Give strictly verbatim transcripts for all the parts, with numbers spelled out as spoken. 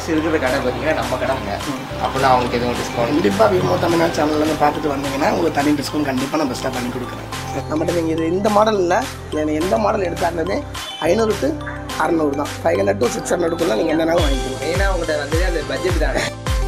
Next இருக்கிற கடை பார்த்தீங்கன்னா நம்ம கடைங்க. அப்படின்னா அவங்களுக்கு எதுவும் டிஸ்கவுண்ட் கண்டிப்பாக விமோ தமிழ்நாடு சேனல்லேருந்து பார்த்துட்டு வந்தீங்கன்னா உங்களுக்கு தனி டிஸ்கவுண்ட் கண்டிப்பாக நான் பெஸ்ட்டாக பண்ணி கொடுக்குறேன். நம்மகிட்ட நீங்கள் இது இந்த மாடல் இல்லை, இல்லை எந்த மாடல் எடுத்தாலுமே ஐநூறு டு அறநூறு தான். ஃபைவ் ஹண்ட்ரட் டு சிக்ஸ் ஹண்ட்ரடுக்குள்ளே நீங்கள் என்னென்னாலும் வாங்கிக்கலாம். மெயினாக உங்கள்கிட்ட வந்து அந்த பட்ஜெட் தானே.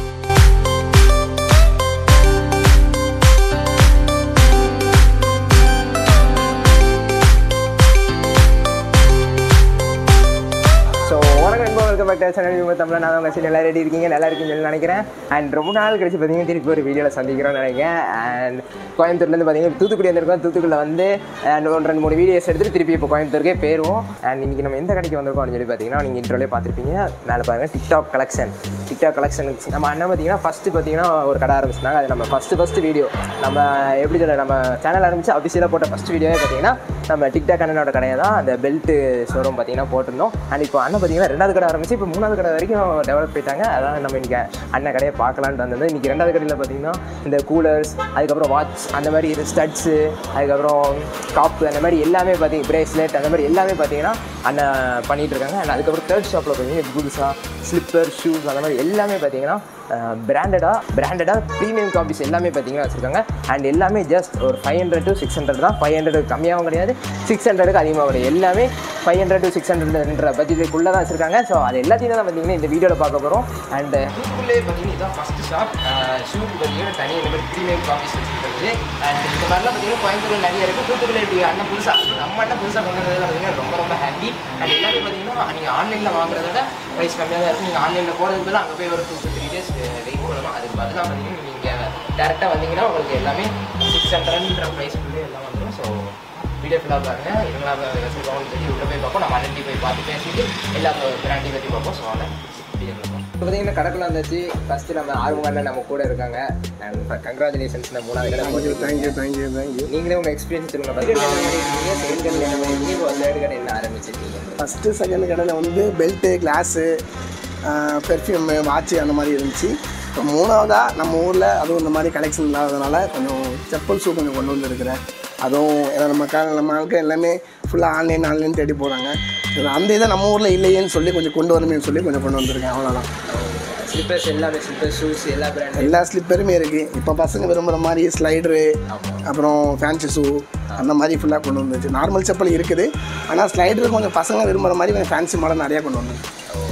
தமிழ் நான் உங்கள் நல்லா ரெடி இருக்கீங்க, நல்லா இருக்குன்னு சொல்லி நினைக்கிறேன். அண்ட் ரொம்ப நாள் கழிச்சு பார்த்தீங்கன்னா திருப்பி ஒரு வீடியோவில் சந்திக்கிறோன்னு நினைக்கிறேன். அண்ட் கோயம்புத்தூர்லேருந்து பார்த்தீங்கன்னா தூத்துக்குடி வந்திருக்கோம். தூத்துக்குடியில் வந்து அண்ட் ஒன்று ரெண்டு மூணு வீடியோஸ் எடுத்துகிட்டு திருப்பி இப்போ கோயம்புத்தூருக்கே போயிடுவோம். அண்ட் இன்றைக்கி நம்ம எந்த கடைக்கு வந்திருக்கோம்னு சொல்லி பார்த்தீங்கன்னா நீங்கள் இன்ட்ரோலே பார்த்துருப்பீங்க. மேலே பாருங்கள் டிக்டாக் கலெக்ஷன். டிக்டாக் கலெக்ஷன் நம்ம அண்ணன் பார்த்தீங்கன்னா ஃபஸ்ட்டு பார்த்தீங்கன்னா ஒரு கடை ஆரம்பிச்சிட்டாங்க. அது நம்ம ஃபஸ்ட்டு ஃபஸ்ட்டு வீடியோ நம்ம எப்படி சொல்ல நம்ம சேனல் ஆரம்பித்து அஃபிஷியலாக போட்ட ஃபஸ்ட் வீடியோவே பார்த்தீங்கன்னா நம்ம டிக்டாக் அண்ணனோட கடையை தான் அந்த பெல்ட்டு ஷோரூம் பார்த்தீங்கன்னா போட்டிருந்தோம். அண்ட் இப்போ அண்ணன் பார்த்தீங்கன்னா ரெண்டாவது கடை ஆரம்பிச்சு இப்போ மூணாவது கடை வரைக்கும் டெவலப் போயிட்டாங்க. அதான் நம்ம இன்றைக்கி அண்ணன் கடையை பார்க்கலான்ட்டு வந்தது. இன்றைக்கி ரெண்டாவது கடையில் பார்த்தீங்கன்னா இந்த கூலர்ஸ், அதுக்கப்புறம் வாட்ச், அந்த மாதிரி இது ஸ்டட்ஸு, அதுக்கப்புறம் காப்பு, அந்த மாதிரி எல்லாமே பார்த்தீங்க பிரேஸ்லெட், அந்த மாதிரி எல்லாமே பார்த்தீங்கன்னா அண்ணன் பண்ணிகிட்டு இருக்காங்க. அண்ட் அதுக்கப்புறம் தேர்ட் ஷாப்பில் பார்த்தீங்கன்னா புதுசாக ஸ்லிப்பர், ஷூஸ், அந்த மாதிரி எல்லாமே பார்த்தீங்கன்னா பிராண்டடாக பிராண்டடாக ப்ரீமியம் காப்பீஸ் எல்லாமே பார்த்தீங்கன்னா வச்சுருக்காங்க. அண்ட் எல்லாமே ஜஸ்ட் ஒரு five hundred to six hundred தான். ஃபைவ் ஹண்ட்ரட் கம்மியாகவும் கிடையாது, சிக்ஸ் ஹண்ட்ரடுக்கு அதிகமாக கிடையாது. எல்லாமே ஃபைவ் ஹண்ட்ரட் டு சிக்ஸ் ஹண்ட்ரட்ன்ற பட்ஜெட்டுக்குள்ளே தான் வச்சுருக்காங்க. ஸோ அது எல்லாத்தையும் தான் பார்த்தீங்கன்னா இந்த வீடியோவில் பார்க்க போகிறோம். அண்ட் இதுக்குள்ளே பார்த்தீங்கன்னா இதுதான் ஃபஸ்ட்டு ஷாப். ஷூக்கு பார்த்தீங்கன்னா தனி இந்த மாதிரி ப்ரீமியம் காப்பீஸ் வச்சுருக்கிறது. அண்ட் இந்த மாதிரிலாம் பார்த்தீங்கன்னா கோயம்புத்தூரில் நிறைய இருக்குது. தூத்துக்குடியில் இப்படி அண்ணன் புதுசாக நம்ம அண்ணன் புதுசாக கொண்டு வந்ததில் பார்த்தீங்கன்னா ரொம்ப ரொம்ப ஹாப்பி. அண்ட் எல்லாமே பார்த்தீங்கன்னா நீங்கள் ஆன்லைனில் வாங்குறத விட ப்ரைஸ் கம்மியாக தான் இருக்கும். நீங்கள் ஆன்லைனில் போகிறதுக்கு தான் அங்கே போய் ஒரு டூ த்ரீ டேஸ் வெயிட் பண்ணலாம். அதுக்கு பதிலாக பார்த்தீங்கன்னா நீங்கள் டேரெக்டாக வந்தீங்கன்னா உங்களுக்கு எல்லாமே சிக்ஸ் ஹண்ட்ரட்ன்ற ப்ரைஸ்க்குள்ளே எல்லாம் வந்துடும். ஸோ வீடியோ ஃபுல்லாக பாருங்கள். இதெல்லாம் வச்சுருக்கோம்னு சொல்லி உள்ளே போய் பார்ப்போம். நம்ம அண்ணன்டி போய் பார்த்து பேசிட்டு எல்லா பிராண்டையும் பற்றி பார்ப்போம். ஸோ அதை வீடியோ பார்ப்போம். இப்போ பார்த்தீங்கன்னா கடைக்குள்ள வந்துச்சு. ஃபஸ்ட்டு நம்ம ஆர்வம் அண்ணன் நம்ம கூட இருக்காங்க. அண்ட் கங்க்ராச்சுலேஷன்ஸ் நம்ம மூணாவது கடை. Thank you thank you thank you. நீங்களே உங்கள் எக்ஸ்பீரியன்ஸ் சொல்லுங்கள். ஃபஸ்ட்டு கடை இருக்கீங்க, செகண்ட் கடை என்ன பண்ணிருக்கீங்க, இப்போ தேர்ட் கடை என்ன ஆரம்பிச்சிருக்கீங்க? ஃபஸ்ட்டு செகண்ட் கடையில் வந்து பெல்ட்டு, கிளாஸு, பெர்ஃப்யூமு, வாட்சு அந்த மாதிரி இருந்துச்சு. இப்போ மூணாவதாக நம்ம ஊரில் அதுவும் இந்த மாதிரி கலெக்ஷன் இல்லாததுனால கொஞ்சம் செப்பல் ஷூ கொஞ்சம் கொண்டு வந்துருக்கிறேன். அதுவும் ஏன்னா நம்ம க நம்ம ஆளுக்கு எல்லாமே ஃபுல்லாக ஆன்லைன் ஆன்லைன் தேடி போகிறாங்க. அந்த இதை நம்ம ஊரில் இல்லையேன்னு சொல்லி கொஞ்சம் கொண்டு வரணும்னு சொல்லி கொஞ்சம் கொண்டு வந்திருக்கேன். அவ்வளோதான். ஸ்லிப்பர்ஸ் எல்லாமே ஸ்லிப்பர் ஷூஸ் எல்லா பிராண்ட் எல்லா ஸ்லிப்பருமே இருக்குது. இப்போ பசங்க விரும்புகிற மாதிரி ஸ்லைடரு, அப்புறம் ஃபேன்சி ஷூ அந்த மாதிரி ஃபுல்லாக கொண்டு வந்துச்சு. நார்மல் செப்பல் இருக்குது, ஆனால் ஸ்லைடரு கொஞ்சம் பசங்க விரும்புகிற மாதிரி கொஞ்சம் ஃபேன்சி மாடல் நிறையா கொண்டு வந்து.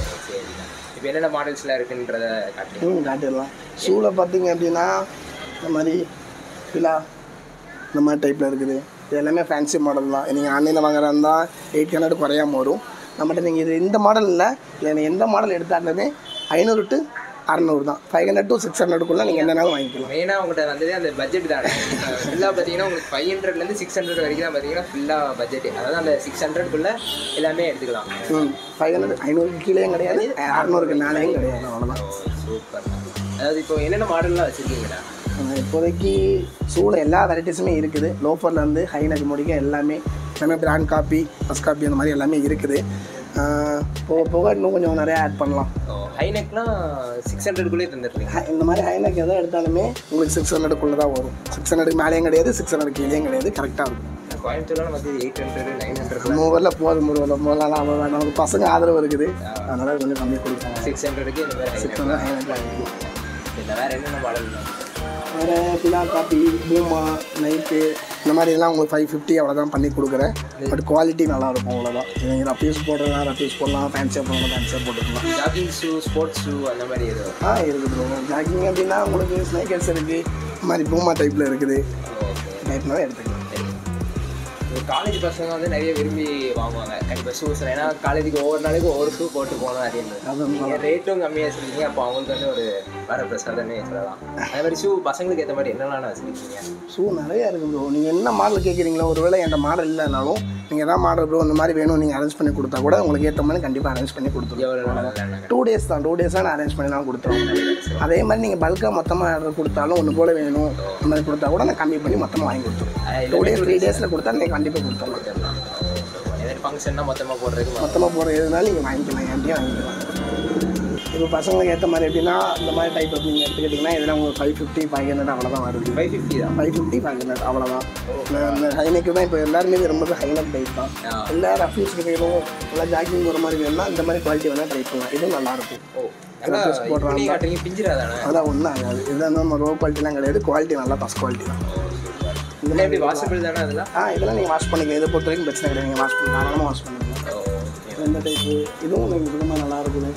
இப்போ என்னென்ன மாடல்ஸ்லாம் இருக்குன்றத காட்டி ம் காட்டிடலாம். ஷூவில் பார்த்தீங்க அப்படின்னா இந்த மாதிரி ஃபிலா இந்த மாதிரி டைப்பில் இருக்குது. இது எல்லாமே ஃபேன்சி மாடல் தான். நீங்கள் ஆன்லைனில் வாங்குறதா இருந்தால் எயிட் ஹண்ட்ரட் குறையாமல் வரும். நம்மகிட்ட நீங்கள் இது இந்த மாடல் இல்லை, இல்லை எந்த மாடல் எடுத்தாலுமே ஐநூறு டு அறநூறு தான். ஃபைவ் ஹண்ட்ரட் டு சிக்ஸ் ஹண்ட்ரடுக்குள்ளே நீங்கள் என்னென்னாலும் வாங்கிக்கலாம். மெயினாக உங்கள்கிட்ட வந்தது அந்த பட்ஜெட் தானே. ஃபுல்லாக பார்த்தீங்கன்னா உங்களுக்கு ஃபைவ் ஹண்ட்ரட்லேருந்து சிக்ஸ் ஹண்ட்ரட் வரைக்கும் தான் பார்த்தீங்கன்னா ஃபுல்லாக பட்ஜெட்டு. அதாவது அந்த சிக்ஸ் ஹண்ட்ரட்குள்ளே எல்லாமே எடுத்துக்கலாம். ம் ஃபைவ் ஹண்ட்ரட் ஐநூறுக்கு கீழேயும் கிடையாது, அறநூறுக்கு மேலேயும் கிடையாது. அவ்வளோதான். சூப்பர். அதாவது இப்போ என்னென்ன மாடல்லாம் வச்சுருக்கீங்கண்ணா? இப்போதைக்கு ஷூவில் எல்லா வெரைட்டிஸுமே இருக்குது. லோஃபர்லேருந்து ஹை நெக் முடிக்க எல்லாமே எல்லாமே பிராண்ட் காப்பி, ஃபஸ்ட் காப்பி அந்த மாதிரி எல்லாமே இருக்குது. போக போக இன்னும் கொஞ்சம் நிறையா ஆட் பண்ணலாம். ஹைநெக்லாம் சிக்ஸ் ஹண்ட்ரட்குள்ளே தந்துடுறீங்க. இந்த மாதிரி ஹைநெக் எதாவது எடுத்தாலுமே உங்களுக்கு சிக்ஸ் ஹண்ட்ரடுக்குள்ளே தான் வரும். சிக்ஸ் ஹண்ட்ரடுக்கு மேலேயும் கிடையாது, சிக்ஸ் ஹண்ட்ரட் கீழேயும் கிடையாது. கரெக்டாக இருக்கும். கோயம்புத்தூர்லாம் வந்து எயிட் ஹண்ட்ரட் நைன் ஹண்ட்ரட் மூவரில் போதும். மூணு முதலாம் அவள் நமக்கு பசங்க ஆதரவு இருக்குது, அதனால் கொஞ்சம் கம்மி கொடுப்பாங்க. சிக்ஸ் ஹண்ட்ரடுக்கு இந்த மாதிரி சிக்ஸ் ஹண்ட்ரட் ஹைநெக்லாம் இருக்குது. இல்லை வேறு என்னென்ன மாடல்? வேறு பிலா காப்பி, பூமா, நைட்டு இந்த மாதிரி எல்லாம் உங்களுக்கு ஃபைவ் ஃபிஃப்டி அவ்வளோதான் பண்ணி கொடுக்குறேன். பட் குவாலிட்டி நல்லாயிருக்கும். அவ்வளோதான். நீங்கள் ரப்பீஸ் போடுறதா ரப்பீஸ் போடலாம், ஃபேன்சியாக போடலாம் ஃபேன்சியாக போட்டுக்கலாம். ஜாகிங் ஷூ, ஸ்போர்ட்ஸ் ஷூ அந்த மாதிரி எதுவும் ஆ இருக்குது ப்ரோ. ஜாகிங் அப்படின்னா உங்களுக்கு ஸ்னைக்கர்ஸ் இருக்குது, இந்த மாதிரி பூமா டைப்பில் இருக்குது. டைப்னாவே எடுத்துக்கலாம். காலேஜ் பசங்க வந்து நிறைய விரும்பி வாங்குவாங்க கண்டிப்பாக ஷூஸ். ஏன்னா காலேஜுக்கு ஒவ்வொரு நாளைக்கு ஒவ்வொரு ஷூ போட்டு போகணும் அப்படின்னு ரேட்டும் கம்மியாக வச்சுருக்கீங்க. அப்போ அவங்களுக்கு வந்து ஒரு வர பிரசாதமே சொல்லலாம். அதே மாதிரி ஷூ பசங்களுக்கு ஏற்ற மாதிரி என்னென்ன வச்சுருக்கீங்க? ஷூ நிறையா இருக்குது ப்ரோ. நீங்கள் என்ன மாடல் கேட்குறீங்களோ, ஒரு வேளை என்கிட்ட மாடல் இல்லைனாலும் நீங்கள் எதாவது மாடல் ப்ரோ இந்த மாதிரி வேணும் நீங்கள் அரேஞ்ச் பண்ணி கொடுத்தா கூட உங்களுக்கு ஏற்ற மாதிரி கண்டிப்பாக அரேஞ்ச் பண்ணி கொடுத்துருவோம். டூ டேஸ் தான் டூ டேஸாக நான் அரேஞ்ச் பண்ணி நான் கொடுத்துருவோம். அதே மாதிரி நீங்கள் பல்காக மொத்தமாக ஆர்டர் கொடுத்தாலும் ஒன்று போல் வேணும் இந்த மாதிரி கொடுத்தா கூட நான் கம்மி பண்ணி மொத்தமாக வாங்கி கொடுத்துருவோம். டூ டேஸ் த்ரீ டேஸில் கொடுத்தா நீங்கள் கண்டிப்பாக கொடுத்துடலாம். ஃபங்க்ஷன்னா மொத்தமாக போடுறதுக்கு மொத்தமாக போடுற எதுனாலும் நீங்கள் வாங்கிக்கலாம், எப்படியும் வாங்கிக்கலாம். இப்போ பசங்களுக்கு ஏற்ற மாதிரி எப்படின்னா இந்த மாதிரி டைப் நீங்கள் எடுத்துக்கிட்டிங்கன்னா இதெல்லாம் உங்களுக்கு ஃபைவ் ஃபிஃப்டி ஃபைவ் ஹண்ட்ரட் அவ்வளோதான் வருது. ஃபைவ் ஃபிஃப்டி தான் ஃபைவ் ஃபிஃப்டி ஃபைவ் ஹண்ட்ரட் அவ்வளோதான். இந்த ஹைனெக்கு தான் இப்போ எல்லாருமே ரொம்ப ஹைனட் டைப் தான். எல்லா ரஃப்யூஸ்க்கு வேணும் நல்லா ஜாக்கிங் போகிற மாதிரி வேணும்னா இந்த மாதிரி குவாலிட்டி வேணால் ட்ரை பண்ணலாம். இதுவும் நல்லாயிருக்கும். போடுறாங்க அதெல்லாம் ஒன்றும் ஆகாது. இதெல்லாம் நம்ம ரோ குவாலிட்டிலாம் கிடையாது. குவாலிட்டி நல்லா ஃபஸ்ட் குவாலிட்டி தான். இந்த மாதிரி வாஷபிள் தானே அதெல்லாம்? ஆ இதெல்லாம் நீங்கள் வாஷ் பண்ணிக்கலாம். இதை பொறுத்த வரைக்கும் பிரச்சனை கிடையாது. நீங்கள் வாஷ் பண்ணி தாராளமாக வாஷ் பண்ணிக்கலாம். இந்த டைப்பு இதுவும் நீங்கள் விதமாக நல்லா இருக்குது.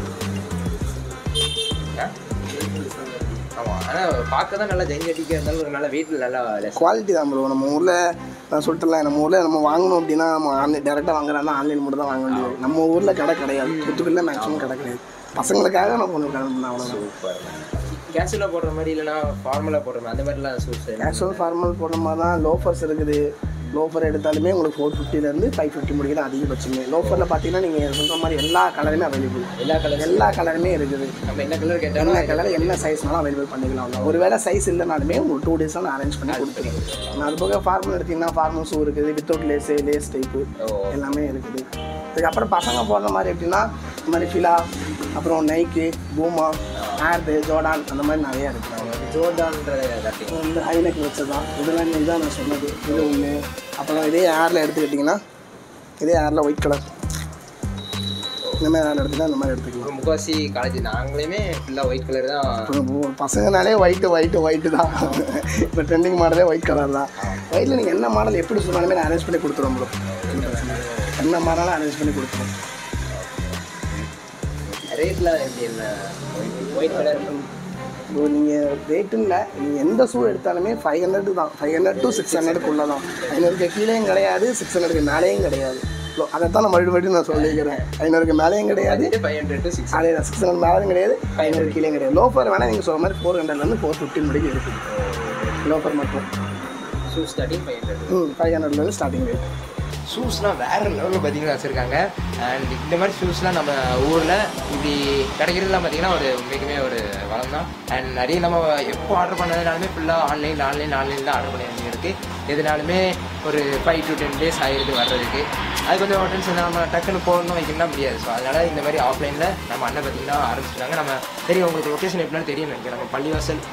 ஆமாம், ஆனால் பார்க்க தான் நல்லா ஜெயிஞ்சடிக்காக இருந்தாலும் ஒரு நல்ல வீட்டில் நல்லா குவாலிட்டி தான் ப்ரோ. நம்ம ஊரில் நான் சொல்லிட்டுலாம் நம்ம ஊரில் நம்ம வாங்கணும் அப்படின்னா நம்ம ஆன்லைன் டேரெக்டாக வாங்குறாங்க. ஆன்லைன் மட்டும் தான் வாங்க வேண்டியது. நம்ம ஊரில் கடை கிடையாது. தூத்துக்குடியில் மேக்ஸிமம் கடை கிடையாது. பசங்களுக்காக நம்ம ஒன்று கிளம்புனா அவ்வளோ. சூப்பர். கேஷுவலாக போடுற மாதிரி இல்லைனா ஃபார்மலாக போடுற மாதிரி அந்த மாதிரிலாம் ஷூஸ்? கேஷுவல் ஃபார்மல் போடுற மாதிரி தான். லோஃபர்ஸ் இருக்குது. லோஃபர் எடுத்தாலுமே உங்களுக்கு ஃபோர் ஃபிஃப்டிலேருந்து ஃபைவ் ஃபிஃப்டி முடிக்கிற அதிகபட்சமே. லோஃபரில் பார்த்தீங்கன்னா நீங்கள் சொல்கிற மாதிரி எல்லா கலருமே அவைலபிள். எல்லா கலர் எல்லா கலருமே இருக்குது. நம்ம என்ன கலர் கேட்டாலும் என்ன கலர் என்ன சைஸ்னாலும் அவைலபிள் பண்ணிக்கலாம். ஒரு வேளை சைஸ் இல்லைனாலுமே உங்களுக்கு டூ டேஸாக நான் அரேஞ்ச் பண்ணி கொடுத்துருக்கேன். நான் அது போக ஃபார்மல் எடுத்திங்கன்னா ஃபார்மல் ஷூ இருக்குது. வித்தவுட் லேஸு லேஸ் டைப்பு எல்லாமே இருக்குது. இதுக்கப்புறம் பசங்க போடுற மாதிரி எப்படின்னா இந்த மாதிரி ஃபிலா, அப்புறம் நைக்கு, பூமா, ஏர்டு, ஜோர்டான் அந்த மாதிரி நிறையா இருக்குது. ஜோர்டான்ற இந்த ஹைனெக் வச்சது தான். இதெல்லாம் இதுதான் நான் சொன்னது. இது ஒன்று. அப்புறம் இதே ஏரில் எடுத்துக்கிட்டிங்கன்னா இதே ஏரில் ஒயிட் கலர் இந்த மாதிரி ஏரில் எடுத்துக்கிட்டா இந்த மாதிரி எடுத்துக்கலாம். முக்காசி காலேஜ் நாங்களுமே ஃபுல்லாக ஒயிட் கலர் தான். பசங்கனாலே ஒயிட்டு ஒயிட்டு ஒயிட்டு தான். இப்போ ட்ரெண்டிங் மாடலே ஒயிட் கலர் தான். ஒயிட்டில் நீங்கள் என்ன மாடல் எப்படி சொன்னாலுமே நான் அரேஞ்ச் பண்ணி கொடுத்துருவோம் ப்ரோ. என்ன மாடலும் அரேஞ்ச் பண்ணி கொடுத்துருவோம். ரேட்டில் எப்படி என்ன ஒயிட் கலர்? இப்போ நீங்கள் ரேட்டுன்னு இல்லை, நீங்கள் எந்த ஷூ எடுத்தாலுமே ஃபைவ் ஹண்ட்ரட் தான். ஃபைவ் ஹண்ட்ரட் டு சிக்ஸ் ஹண்ட்ரடுக்குள்ளே தான். ஐநூறுக்கு கீழேயும் கிடையாது, சிக்ஸ் ஹண்ட்ரடுக்கு மேலேயும் கிடையாது. அதை தான் நான் மறுபடியும் மறுபடியும் நான் சொல்லிக்கிறேன். ஐநூறுக்கு மேலேயும் கிடையாது, ஃபைவ் ஹண்ட்ரட் டு சிக்ஸ் அதே தான். சிக்ஸ் ஹண்ட்ரட் மேலேயும் கிடையாது, ஃபைவ் ஹண்ட்ரட் கீழே கிடையாது. லோஃபர் வேணால் நீங்கள் சொல்கிற மாதிரி ஃபோர் ஹண்ட்ரட்லேருந்து ஃபோர் ஃபிஃப்டின் முடிக்கு இருக்குது. லோஃபர் மட்டும் ஷூ ஸ்டார்டிங் ஃபைவ் ஹண்ட்ரட் ம் ஃபைவ் ஹண்ட்ரட்லேருந்து ஸ்டார்டிங் ரேட். ஷூஸ்லாம் வேறு லெவலில் பார்த்தீங்கன்னா வச்சுருக்காங்க. அண்ட் இந்த மாதிரி ஷூஸ்லாம் நம்ம ஊரில் இப்படி கிடைக்கிறதுலாம் பார்த்திங்கன்னா ஒரு உண்மைக்குமே ஒரு வளம் தான். அண்ட் நிறைய நம்ம எப்போ ஆர்டர் பண்ணதுனாலுமே ஃபுல்லாக ஆன்லைன் ஆன்லைன் ஆன்லைன் தான் ஆர்டர் பண்ண வேண்டியிருக்கு. எதுனாலுமே ஒரு ஃபைவ் டு டென் டேஸ் ஆகிடுது வர்றதுக்கு. அது கொஞ்சம் டென்ஷன் நம்ம டக்குன்னு போகணும் வைக்கணும்னா முடியாது. ஸோ அதனால் இந்த மாதிரி ஆஃப்லைனில் நம்ம அண்ணன் பார்த்திங்கன்னா ஆரம்பிச்சிட்டாங்க. நம்ம தெரியும் உங்களுக்கு லொக்கேஷன் எப்படின்னு தெரியும் நினைக்கிறேன். நம்ம பள்ளிவாசல்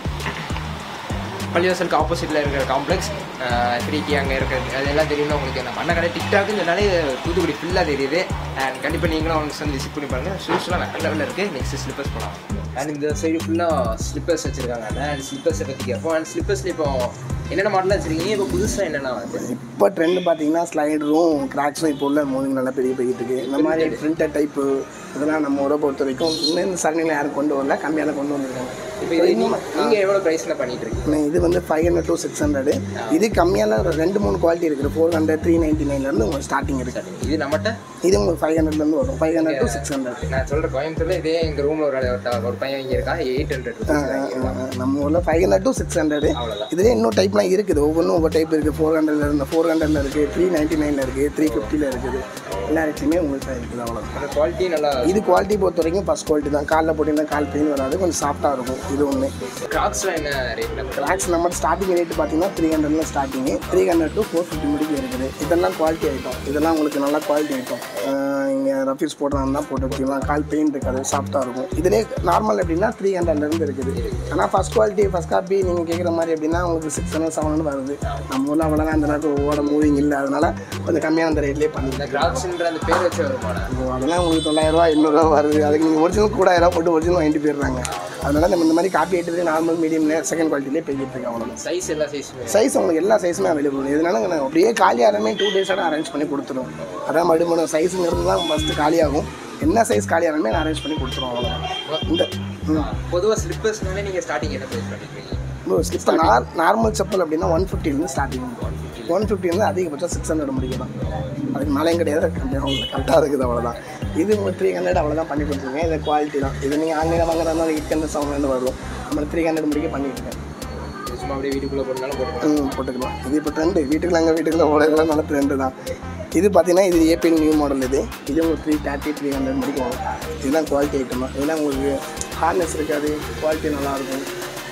பள்ளிவாசலுக்கு ஆப்போசிட்டில் இருக்கிற காம்ப்ளெக்ஸ் ஃப்ரீக்கி அங்கே இருக்கிறது அதெல்லாம் தெரியும்னா உங்களுக்கு. நம்ம அண்ணன் கடை டிக்டாக்குன்னு சொன்னாலே தூத்துக்குடி ஃபுல்லாக தெரியுது. அண்ட் கண்டிப்பாக நீங்களும் அவங்க வந்து விசிட் பண்ணி பாருங்கள். ஷூஸ்லாம் வேறு லெவலில் இருக்குது. நெக்ஸ்ட் ஸ்லிப்பர்ஸ் போகலாம். அண்ட் இந்த சைடு ஃபுல்லாக ஸ்லிப்பர்ஸ் வச்சுருக்காங்க. அண்ட் ஸ்லிப்பர்ஸை பற்றி கேட்போம். அண்ட் ஸ்லிப்பர்ஸில் இப்போ என்னென்ன மாடலாக வச்சுருக்கீங்க? இப்போ புதுசாக என்னென்ன வருது? இப்போ ட்ரெண்டு பார்த்தீங்கன்னா ஸ்லைடரும் கிராக்ஸும் இப்போ உள்ள மூவிங் நல்லா பெரிய போய்கிட்டு இருக்குது. இந்த மாதிரி பிரிண்டட் டைப்பு இதெல்லாம் நம்ம ஊரை பொறுத்த வரைக்கும் இன்னும் இந்த சரணியில் யாரும் கொண்டு வரல, கம்மியாக கொண்டு வந்திருக்காங்க. இப்போ இது நீங்கள் எவ்வளோ ப்ரைஸில் பண்ணிட்டு இருக்கீங்க? இது வந்து five hundred to six hundred. இது கம்மியான ரெண்டு மூணு குவாலிட்டி இருக்குது. ஃபோர் ஹண்ட்ரட் த்ரீ நைன்ட்டி நைன்லேருந்து உங்களுக்கு ஸ்டார்டிங் இருக்குது. இது நம்மகிட்ட இது உங்களுக்கு ஃபைவ் ஹண்ட்ரட்லேருந்து வரும். Five hundred to six hundred. நான் சொல்கிறேன் கோயம்புத்தூரில் இதே எங்கள் ரூமில் ஒரு ஒரு பையன் இங்கே இருக்கான் எயிட் ஹண்ட்ரட். நம்ம ஊரில் five hundred to six hundred. இதுலேயே இன்னும் டைப்லாம் இருக்குது. ஒவ்வொன்றும் ஒவ்வொரு டைப் இருக்குது. ஃபோர் ஹண்ட்ரட்ல இருந்து ஃபோர் ஹண்ட்ரட்ல இருக்குது, த்ரீ நைன்ட்டி நைனில் இருக்குது, த்ரீ ஃபிஃப்டியில் இருக்குது. எல்லா ரேட்லையுமே உங்களுக்கு இருக்குது. அவ்வளோ குவாலிட்டி நல்லா. இது குவாலிட்டி பொறுத்த வரைக்கும் ஃபஸ்ட் குவாலிட்டி தான். காலில் போட்டிங்கன்னா கால் பெயின் வராது, கொஞ்சம் சாஃப்ட்டாக இருக்கும். இது ஒன்று. கிராக்ஸ்லாம் என்ன ரேட்? கிராக்ஸ் நம்ம ஸ்டார்டிங் ரேட்டு பார்த்தீங்கன்னா த்ரீ ஹண்ட்ரட்ல starting, three hundred to four fifty முடிக்கு இருக்குது. இதெல்லாம் குவாலிட்டி ஐட்டம். இதெல்லாம் உங்களுக்கு நல்லா குவாலிட்டி ஐட்டம். இங்கே ரஃபீஸ் போடுறாங்கன்னா போட்டு வச்சுக்கலாம். கால் பெயின் இருக்காது, சாஃப்ட்டாக இருக்கும். இதிலே நார்மல் எப்படின்னா த்ரீ ஹண்ட்ரட்லேருந்து இருக்குது. ஆனால் ஃபஸ்ட் குவாலிட்டி ஃபஸ்ட் காப்பி நீங்கள் கேட்குற மாதிரி எப்படின்னா உங்களுக்கு சிக்ஸ் ஹண்ட்ரட் செவன் ஹண்ட்ரட் வருது. நம்ம ஊரில் அவ்வளோதான் அந்த நேரத்தில் ஓட மூவிங் இல்லை. அதனால கொஞ்சம் கம்மியான அந்த ரேட்லேயே பண்ணிக்கலாம். கிராக்ஸ்ன்ற அந்த பேர் வச்சு வருமானம் அதெல்லாம் உங்களுக்கு தொள்ளாயிரரூவா எண்ணூறுரூவா வருது. அதுக்கு நீங்கள் ஒரிஜினல் கூட ஆயிரம் போட்டு ஒரிஜினல் வாங்கிட்டு போயிடுறாங்க. அதனால் நம்ம இந்த மாதிரி காப்பி ஐட்டத்துலேயே நார்மல் மீடியம்ல செகண்ட் குவாலிட்டிலே போய்கிட்டு இருக்கு. அவ்வளோ சைஸ் எல்லா சைஸ் சைஸ் உங்களுக்கு எல்லா சைஸுமே அவைலபிள். இதனால நான் அப்படியே காலியாகவே டூ டேஸோட அரேஞ்ச் பண்ணி கொடுத்துருவோம். அதான் மறுபடியும் சைஸுங்கிறது தான் ஃபஸ்ட்டு காலியாகும். என்ன சைஸ் காலியாகவே நான் அரேஞ்ச் பண்ணி கொடுத்துருவோம். அவ்வளோ இந்த பொதுவாக ஸ்லிப்பர்ஸ்னாலே நீங்கள் ஸ்டார்டிங் என்ன ப்ரைஸ் பண்ணிருக்கீங்க? ஸ்லிப்பர் நார் நார்மல் செப்பல் அப்படின்னா ஒன் ஃபிஃப்டிலேருந்து ஸ்டார்டிங். ஒன் ஃபிஃப்டிலேருந்து அதிகபட்சம் சிக்ஸ் ஹண்ட்ரட் முடிக்கலாம். அதுக்கு மேலேயும் கிடையாது, கரெக்டாக இருக்குது. அவ்வளோதான். இது உங்களுக்கு த்ரீ ஹண்ட்ரட் அவ்வளோதான் பண்ணி கொடுத்துருக்கேன். இது குவாலிட்டி தான். இது நீங்கள் ஆன்லைனில் வாங்குறதுனால எயிட் ஹண்ட்ரட் செவன் ஹண்ட்ரட் வரும். நம்ம த்ரீ ஹண்ட்ரட் முடிக்க பண்ணிட்டுருக்கேன். சும்மா அப்படியே வீட்டுக்குள்ளே போட்டுனாலும் போட்டுக்கலாம். ம் போட்டுக்கலாம். இது இப்போ ட்ரெண்டு. வீட்டுக்குள்ள அங்கே வீட்டுக்குள்ளே ஓடலாம் நல்ல ட்ரெண்டு தான். இது பார்த்தீங்கன்னா இது ஏபிஎல் நியூ மாடல். இது இது உங்களுக்கு த்ரீ தேர்ட்டி த்ரீ ஹண்ட்ரட் முடிக்கும் வரும். இதெல்லாம் குவாலிட்டி ஐட்டம் தான். இதெல்லாம் உங்களுக்கு ஹார்ட்னஸ் இருக்காது, குவாலிட்டி நல்லாயிருக்கும்.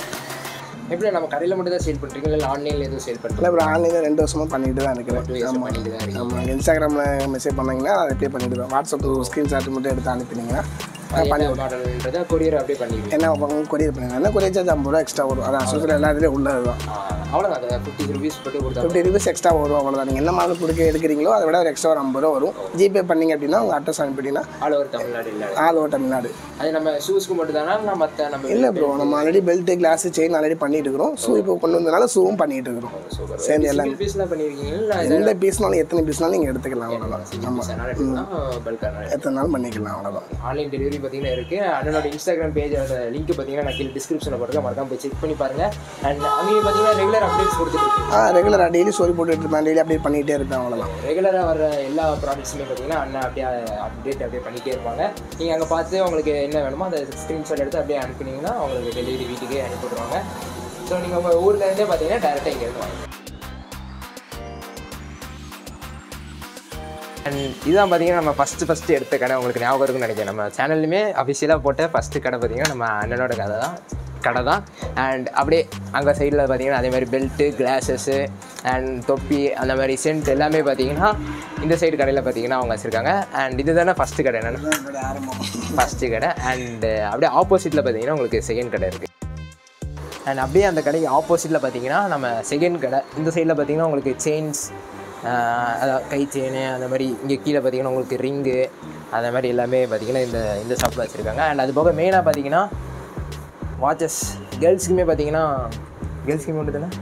எப்படி நம்ம கடையில் மட்டும் தான் சேல் பண்ணுறீங்க இல்லை ஆன்லைனில் எதுவும் சேல் பண்ணுறீங்க? இல்லை, அப்புறம் ஆன்லைனில் ரெண்டு வருஷமாக பண்ணிட்டு தான் இருக்கிறேன். பண்ணிட்டு தான் நம்ம இன்ஸ்டாகிராமில் மெசேஜ் பண்ணிங்கன்னா அதை ரிப்ளை பண்ணிவிடுவேன். வாட்ஸ்அப் ஸ்க்ரீன்ஷாட் மட்டும் எடுத்து அனுப்பினீங்கன்னா பண்ணி மாடல்ன்றதை கொரியர் அப்படியே பண்ணிடுவோம். என்ன கொரியர் பண்ணிடுங்க. கொரியர் சார்ஜ் ஐம்பது ரூபா எக்ஸ்ட்ரா வரும். அது அசோசியல் எல்லா இதுலேயும் உள்ளது தான். அவ்வளோதான். அது ஃபிஃப்டி ருபீஸ் போட்டு கொடுத்தா ஃபிஃப்டி ருபீஸ் எக்ஸ்ட்ரா வரும். அவ்வளோதான். நீங்கள் என்ன மாடல் கொடுக்க எடுக்கிறீங்களோ அதை விட ஒரு எக்ஸ்ட்ரா ஒரு ஐம்பது ரூபா வரும். ஜிபே பண்ணிங்க அப்படின்னா உங்கள் அட்ரஸ் அனுப்பிட்டீங்கன்னா ஆல் ஓவர் தமிழ்நாடு இல்லை ஆல் ஓவர் தமிழ்நாடு. அது நம்ம ஷூஸ்க்கு மட்டும் தானே நம்ம மற்ற நம்ம இல்லை ப்ரோ, நம்ம already belt glass chain already பண்ணிட்டு இருக்கிறோம். ஷூ இப்போ கொண்டு வந்தனால ஷூவும் பண்ணிட்டு இருக்கிறோம். சேர்ந்து எல்லாம் பீஸ்லாம் பண்ணியிருக்கீங்களா? எந்த பீஸ்னாலும் எத்தனை பீஸ்னாலும் நீங்கள் எடுத்துக்கலாம். அவ்வளோதான். எத்தனை நாள் பண்ணிக்கலாம். அவ்வளோதான். ஆன்லைன் டெலிவரி பார்த்தீங்கன்னா இருக்குது. அண்ணனோட இன்ஸ்டாகிராம் பேஜோட லிங்க் பார்த்தீங்கன்னா நான் கீழே டிஸ்கிரிப்ஷனில் போட்டு மறக்காம போய் செக் பண்ணி பாருங்கள். அண்ட் அங்கேயும் பார்த்தீங்கன்னா ரெகுலர் அப்டேட்ஸ் கொடுத்துருக்கு. ஆ ரெகுலராக டெய்லி ஸ்டோரி போட்டுட்டு இருப்பேன். டெய்லி அப்டேட் பண்ணிகிட்டே இருப்பேன். அவ்வளோதான். ரெகுலராக வர எல்லா ப்ராடக்ட்ஸுமே பார்த்தீங்கன்னா அண்ணன் அப்படியே அப்டேட் அப்படியே பண்ணிகிட்டே இருப்பாங்க. நீங்கள் அங்கே பார்த்து உங்களுக்கு என்ன வேணுமோ அதை ஸ்க்ரீன்ஷாட் எடுத்து அப்படியே அனுப்புனீங்கன்னா உங்களுக்கு டெலிவரி வீட்டுக்கே அனுப்பிவிடுவாங்க. ஸோ நீங்கள் உங்கள் ஊர்லேருந்தே பார்த்தீங்கன்னா டேரெக்டாக இங்கேருந்து வாங்க. அண்ட் இதுதான் பார்த்தீங்கன்னா நம்ம ஃபஸ்ட்டு ஃபஸ்ட்டு எடுத்த கடை. உங்களுக்கு ஞாபகம் இருக்குன்னு நினைக்கிறேன். நம்ம சேனல்லுமே அஃபிஷியலாக போட்ட ஃபஸ்ட்டு கடை பார்த்தீங்கன்னா நம்ம அண்ணனோட கடை தான் கடை தான் அண்ட் அப்படியே அங்கே சைடில் பார்த்தீங்கன்னா அதே மாதிரி பெல்ட்டு, கிளாஸஸ்ஸு அண்ட் தொப்பி அந்த மாதிரி சென்ட் எல்லாமே பார்த்தீங்கன்னா இந்த சைடு கடையில் பார்த்தீங்கன்னா அவங்க வச்சுருக்காங்க. அண்ட் இது தானே ஃபஸ்ட்டு கடை. என்னென்னா ஆரம்பம் ஃபஸ்ட்டு கடை. அண்டு அப்படியே ஆப்போசிட்டில் பார்த்தீங்கன்னா உங்களுக்கு செகண்ட் கடை இருக்குது. அண்ட் அப்படியே அந்த கடைக்கு ஆப்போசிட்டில் பார்த்தீங்கன்னா நம்ம செகண்ட் கடை. இந்த சைடில் பார்த்தீங்கன்னா உங்களுக்கு செயின்ஸ், அதாவது கை செயின், அந்த மாதிரி இங்கே கீழே பார்த்தீங்கன்னா உங்களுக்கு ரிங்கு அந்த மாதிரி எல்லாமே பார்த்தீங்கன்னா இந்த இந்த ஷாப்பில் வச்சுருக்காங்க. அண்ட் அது போக மெயினாக பார்த்தீங்கன்னா வாட்சஸ். கேர்ள்ஸுக்குமே பார்த்தீங்கன்னா கேர்ள்ஸுக்குமே மட்டும் தானே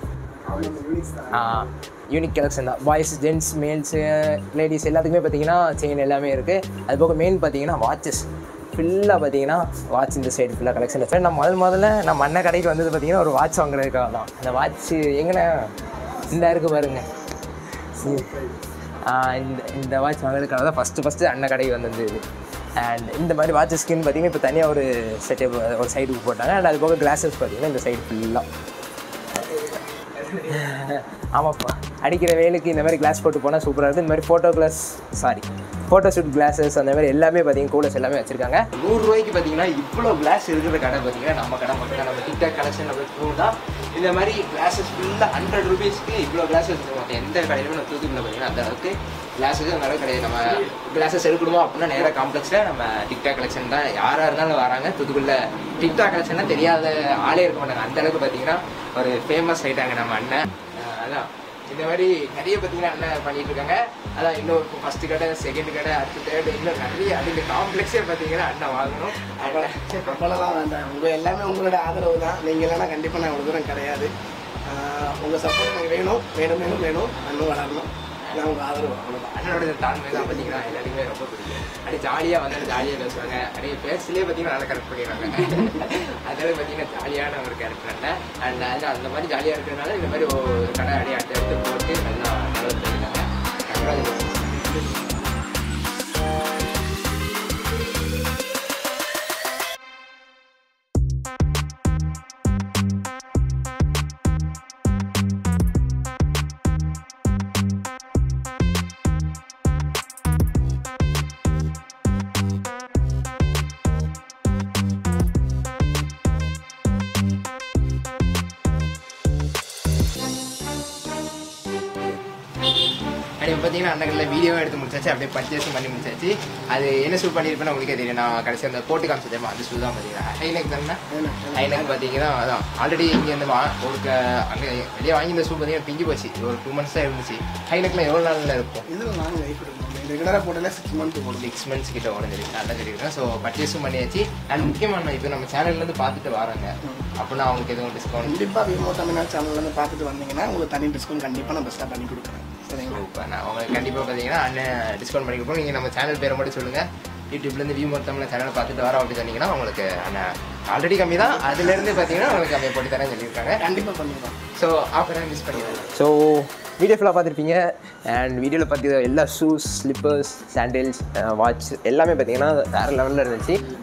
யூனிக் கலெக்ஷன் தான். பாய்ஸ், ஜென்ட்ஸ், மேல்ஸு, லேடிஸ் எல்லாத்துக்குமே பார்த்தீங்கன்னா செயின் எல்லாமே இருக்குது. அது போக மெயின் பார்த்தீங்கன்னா வாட்சஸ் ஃபுல்லாக பார்த்தீங்கன்னா வாட்ச் இந்த சைடு ஃபுல்லாக கலெக்ஷன் வச்சு. நம்ம முதல் முதல்ல நம்ம அண்ணன் கடைக்கு வந்தது பார்த்தீங்கன்னா ஒரு வாட்ச் வாங்குறதுக்காக தான். அந்த வாட்ச் எங்கன்னா இந்த இருக்குது பாருங்க. இந்த இந்த வாட்ச் வாங்குறதுக்காக தான் ஃபஸ்ட்டு ஃபஸ்ட்டு அண்ணன் கடைக்கு வந்தது. அண்ட் இந்த மாதிரி வாட்ச் ஸ்கின் பார்த்தீங்கன்னா இப்போ தனியாக ஒரு செட்டப் ஒரு சைடுக்கு போட்டாங்க. அண்ட் அது போக கிளாஸஸ் பார்த்தீங்கன்னா இந்த சைடு ஃபுல்லாக. ஆமாப்பா, அடிக்கிற வேலுக்கு இந்த மாதிரி கிளாஸ் போட்டு போனால் சூப்பராக இருக்குது. இந்த மாதிரி photo glass sorry photo shoot glasses அந்த மாதிரி எல்லாமே பார்த்தீங்கன்னா கூலர்ஸ் எல்லாமே வச்சுருக்காங்க. நூறுரூவாய்க்கு பார்த்தீங்கன்னா இவ்வளோ கிளாஸ் இருக்கிற கடை பார்த்தீங்கன்னா நம்ம கடை மட்டும் தான். நம்ம டிக்டாக் கலெக்ஷனில் போய் தான் இந்த மாதிரி கிளாஸஸ் ஃபுல்லாக ஹண்ட்ரட் ருபீஸ்க்கு இவ்வளோ கிளாஸஸ் வச்சுருக்கோம். எந்த கடையிலுமே நம்ம தூத்துக்குடியில் பார்த்தீங்கன்னா அந்த அளவுக்கு கிளாஸஸ் அந்த அளவுக்கு கிடையாது. நம்ம கிளாஸஸ் எடுக்கணுமோ அப்படின்னா நேராக காம்ப்ளெக்ஸில் நம்ம டிக்டாக் கலெக்ஷன் தான் யாராக இருந்தாலும் வராங்க. தூத்துக்குடியில் டிக்டாக் கலெக்ஷன்லாம் தெரியாத ஆளே இருக்க மாட்டாங்க. அந்த அளவுக்கு பார்த்தீங்கன்னா ஒரு ஃபேமஸ் ஆகிட்டாங்க நம்ம அண்ணன். அதான் இந்த மாதிரி நிறைய பார்த்தீங்கன்னா அண்ணன் பண்ணிட்டு இருக்காங்க. அதான் இன்னும் ஃபஸ்ட்டு கடை, செகண்ட் கடை, அடுத்த தேர்டு, இன்னும் நிறைய அப்படிங்க காம்ப்ளெக்ஸே பார்த்தீங்கன்னா அண்ணன் வாங்கணும். அவ்வளோதான் வேண்டாம். உங்கள் எல்லாமே உங்களோட ஆதரவு தான். நீங்கள் இல்லைன்னா கண்டிப்பாக நான் அவ்வளோ தூரம் கிடையாது. உங்கள் சப்போர்ட் எனக்கு வேணும் வேணும் வேணும் வேணும் அண்ணன் வளரணும். நான் உங்கள் ஆதரவு அவ்வளோதான். அண்ணனோட தாழ்மை தான் பார்த்தீங்கன்னா எல்லாருக்குமே ரொம்ப பிடிக்கும். அப்படியே ஜாலியாக வந்தாலும் ஜாலியாக பேசுவாங்க. அப்படியே பேசலே பார்த்தீங்கன்னா நல்லா கரெக்ட் பண்ணிடுவாங்க. அதனால பார்த்தீங்கன்னா ஜாலியான ஒரு கேரக்டர் அண்ணன். அண்ட் அதில் அந்த மாதிரி ஜாலியாக இருக்கிறதுனால இந்த மாதிரி ஒரு கடை அடி அடுத்து எடுத்து போட்டு நல்லா நல்லா பண்ணியிருக்காங்க. கங்க்ராச்சுலேஷன். இப்போ பார்த்தீங்கன்னா அண்ணன் வீடியோ எடுத்து முடிச்சாச்சு. அப்படியே பர்ச்சேஸும் பண்ணி முடிச்சாச்சு. அது என்ன ஷூ பண்ணியிருப்பேன்னு உங்களுக்கே தெரியும். நான் கடைசி அந்த போட்டு காமிச்சிட்டேன். அந்த ஷூ தான் பார்த்தீங்கன்னா ஹைநெக் தானே. ஹைநெக் பார்த்தீங்கன்னா அதான் ஆல்ரெடி இங்கே இருந்து வா ஒரு அங்கே வெளியே வாங்கி இந்த ஷூ பார்த்தீங்கன்னா பிஞ்சு போச்சு. ஒரு டூ மந்த்ஸ் தான் இருந்துச்சு. ஹைநெக்கில் எவ்வளோ நாளில் இருக்கும்? இதில் நாங்கள் லைஃப் ரெகுலராக போட்டதில் சிக்ஸ் மந்த் போடும். சிக்ஸ் மந்த்ஸ் கிட்ட உடஞ்சிருக்கு. நல்லா தெரியுதுன்னா ஸோ பர்ச்சேஸும் பண்ணியாச்சு. அண்ட் முக்கியமான இப்போ நம்ம சேனல்லேருந்து பார்த்துட்டு வராங்க அப்படின்னா அவங்களுக்கு எதுவும் டிஸ்கவுண்ட் கண்டிப்பாக விமோ தமிழ்நாடு சேனல்லேருந்து பார்த்துட்டு வந்தீங்கன்னா உங்களுக்கு தனி டிஸ்கவுண்ட் கண்டிப்பாக நான் பெஸ்ட்டாக பண்ணி கொடுக்குறேன். சரிங்களா? இப்போ நான் உங்களுக்கு கண்டிப்பாக பார்த்தீங்கன்னா அண்ணன் டிஸ்கவுண்ட் பண்ணி கொடுப்போம். நீங்கள் நம்ம சேனல் பேரை மட்டும் சொல்லுங்கள். யூடியூப்லேருந்து வியூ தமிழ் சேனலை பார்த்துட்டு வரோம் அப்படி சொன்னீங்கன்னா உங்களுக்கு அண்ணன் ஆல்ரெடி கம்மி தான். அதுலேருந்து பார்த்தீங்கன்னா உங்களுக்கு கம்மியாக போட்டு தரேன் சொல்லியிருக்காங்க. கண்டிப்பாக பண்ணிடுவோம். ஸோ ஆஃபராக மிஸ் பண்ணிடுவாங்க. ஸோ வீடியோ ஃபுல்லாக பார்த்துருப்பீங்க. அண்ட் வீடியோவில் பார்த்து எல்லா ஷூஸ், ஸ்லிப்பர்ஸ், சாண்டில்ஸ், வாட்ச் எல்லாமே பார்த்தீங்கன்னா வேறு லெவலில் இருந்துச்சு.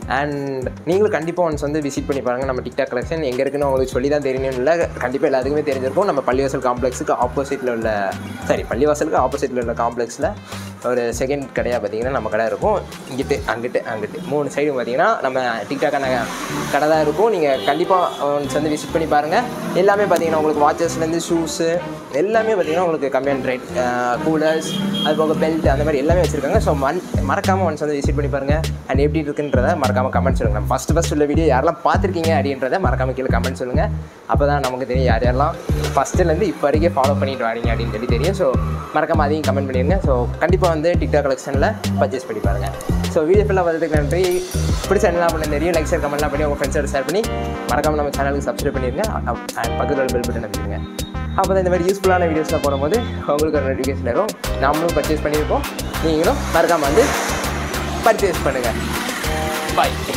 அண்ட் நீங்களும் கண்டிப்பாக ஒன்ஸ் வந்து விசிட் பண்ணி பாருங்கள். நம்ம டிக்டாக் கலெக்ஷன் எங்கே இருக்குன்னு உங்களுக்கு சொல்லி தான் தெரியணும் இல்லை, கண்டிப்பாக எல்லாத்துக்குமே தெரிஞ்சிருக்கும். நம்ம பள்ளிவாசல் காம்ப்ளெக்ஸுக்கு ஆப்போசிட்டில் உள்ள சாரி பள்ளிவாசலுக்கு ஆப்போசிட்டில் உள்ள காம்ப்ளெக்ஸில் ஒரு செகண்ட் கடையாக பார்த்தீங்கன்னா நம்ம கடை இருக்கும். இங்கிட்டு அங்கிட்டு அங்கிட்டு மூணு சைடும் பார்த்தீங்கன்னா நம்ம டிக்டாக்கான கடை தான் இருக்கும். நீங்கள் கண்டிப்பாக ஒன்ஸ் வந்து விசிட் பண்ணி பாருங்கள். எல்லாமே பார்த்தீங்கன்னா உங்களுக்கு வாட்சஸ்லேருந்து ஷூஸு எல்லாமே பார்த்தீங்கன்னா உங்களுக்கு கம்மியான ரேட், கூலர்ஸ், அது போக பெல்ட் அந்த மாதிரி எல்லாமே வச்சுருக்காங்க. ஸோ மன் மறக்காமல் ஒன்ஸ் வந்து விசிட் பண்ணி பாருங்கள். அண்ட் எப்படி இருக்குன்றதை மறக்காமல் கமெண்ட் சொல்லுங்கள். நம்ம ஃபஸ்ட்டு ஃபஸ்ட் உள்ள வீடியோ யாரெல்லாம் பார்த்துருக்கீங்க அப்படின்றத மறக்காமல் கீழே கமெண்ட் சொல்லுங்கள். அப்போ தான் நமக்கு தெரியும் யார் யாரெல்லாம் ஃபஸ்ட்டுலேருந்து இப்போ வரைக்கும் ஃபாலோ பண்ணிட்டு வரீங்க அப்படின்னு சொல்லி தெரியும். ஸோ மறக்காமல் அதையும் கமெண்ட் பண்ணிடுங்க. ஸோ கண்டிப்பாக வந்து டிக்டாக் கலெக்ஷனில் பர்ச்சேஸ் பண்ணி பாருங்கள். ஸோ வீடியோ ஃபுல்லாக வரதுக்கு நன்றி. பிடிச்ச என்ன பண்ண தெரியும் லைக் ஷேர் கமெண்ட்லாம் பண்ணி உங்கள் ஃப்ரெண்ட்ஸோட ஷேர் பண்ணி மறக்காமல் நம்ம சேனலுக்கு சப்ஸ்கிரைப் பண்ணிடுங்க. அண்ட் பக்கத்தில் பெல் பட்டன் அமைச்சிடுங்க. அப்போ தான் இந்த மாதிரி யூஸ்ஃபுல்லான வீடியோஸ்லாம் போடும்போது உங்களுக்கு ஒரு நோட்டிஃபிகேஷன் வரும். நாமளும் பர்ச்சேஸ் பண்ணியிருக்கோம், நீங்களும் மறக்காமல் வந்து பர்ச்சேஸ் பண்ணுங்கள். பாய்.